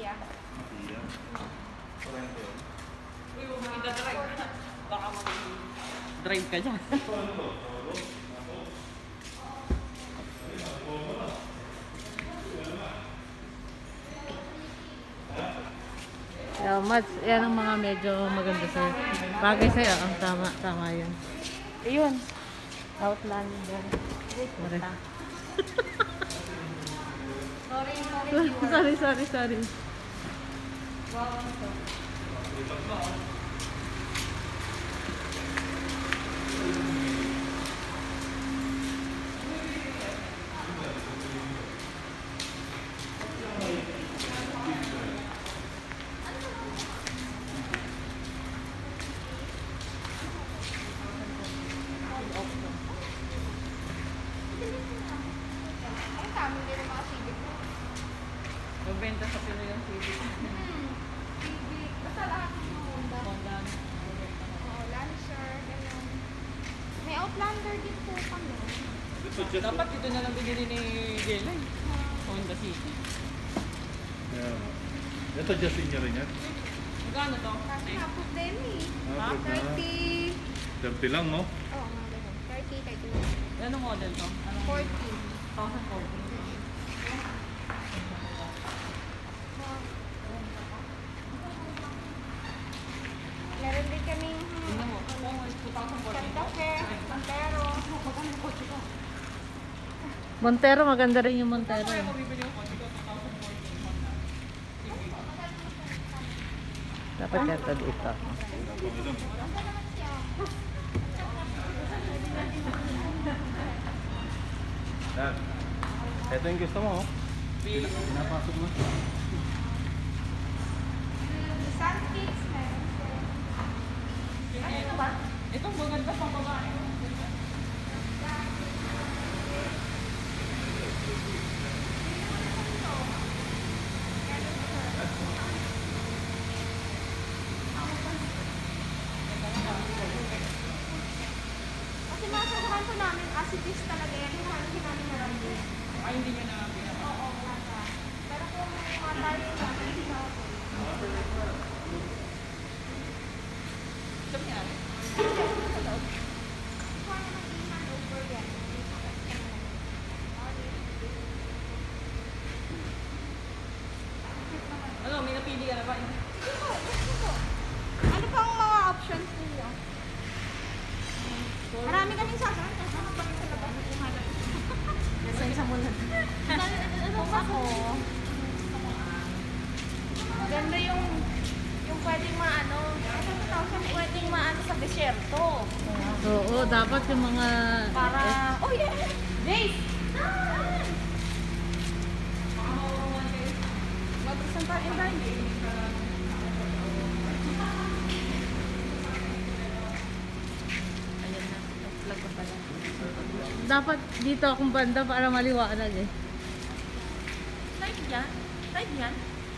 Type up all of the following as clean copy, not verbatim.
Tia. Tia. Parento yun. Uy, huwag mo ida-drive. Baka mag-drive ka dyan. Yeah, yan ang mga medyo maganda sa'yo. Bagay sa'yo, ang tama yun. Ayun. Outlander. Wait, Mara. Sorry. Wow, ito. Magbenta sa Pinoy yung CD. Civic. Basta lahat ng Honda. Honda. Oo, Lancer, gano'n. May Outlander din po kami. Dapat ito na lang binili ni Gela eh. Honda City. Yeah. Ito just niya rin yan. Magkano to? Kasi hapot din eh. Ah, 30. 30 lang, no? Oo, mga gano'n. 30, 32. Anong model to? 40. 2014. Meron din kaming Tingnan mo. Oo, 2014. Santa Fe, Montero. Magkano yung kotse ko? Montero, maganda rin yung Montero. Kaya ko bibili yung kotse ko 2014 Honda Civic. Dapat yata dito. Dad, ito yung gusto mo, oh. Pinapasok mo. Sunkids meron. Ano ba? Itong maganda pang babae. Kasi masasahan po namin, acidist talaga yan. Hindi namin naramdaman. Ay, hindi niya na pinapasok. Oo, nasa. Pero kung matay namin, hindi na ako. Sabi niya, Kuha na ng iman over yan. ano, may napili ka na ba? Ano pang mga options niyo? Marami kaming sasahan. Kasama pa rin sa labas. Sa muna. Kung ako, ganda yung pwedeng maano, pwedeng maano sa desierto. Oo, dapat yung mga... Para, oh yeah! Jace! Mag-presenta in time. Ayan na, nag-vlog ko pala. Dapat dito akong banda para maliwanag eh. Live yan? Live yan?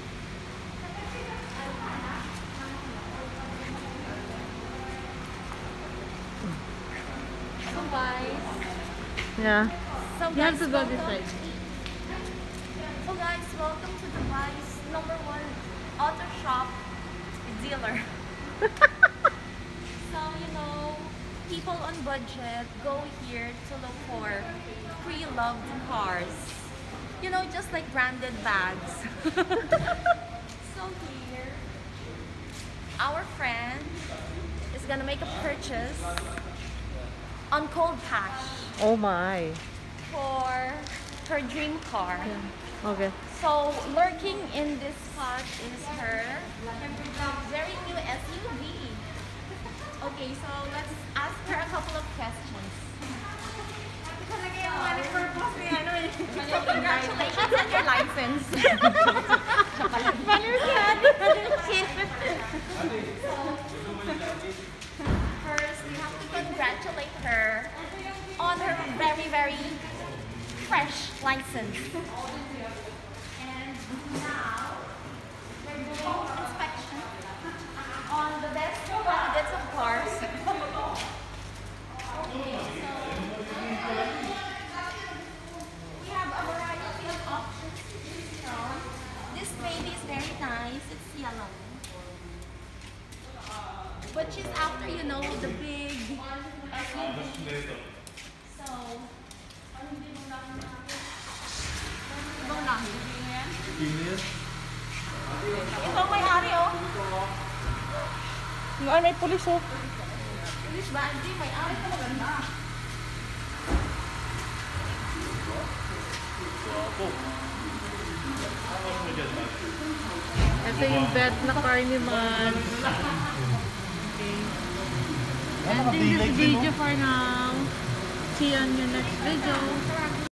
So guys, Yeah. so You have guys, to go welcome. this side. So guys, welcome to Dubai's #1 auto shop dealer. So you know, people on budget go here to look for pre-loved cars. You know, just like branded bags. So here, our friend is gonna make a purchase on cold cash Oh my. for her dream car. Okay. So lurking in this spot is her very new SUV. Okay, so let's ask her a couple of questions. Congratulations on your license. First, we have to congratulate her on her very, very fresh license. And now, we're doing inspection on the best candidates of cars. Okay, so we have a variety of options to choose from. This baby is very nice. But she's after, you know, the big SUV. So, ibang lahi. Ito ang may-ari, oh. Ay, may pulis oh. English ba? Hindi, may-ari ka maganda. Ito yung bet na car ni Mads. Okay. Ending this video for now. See you on your next video.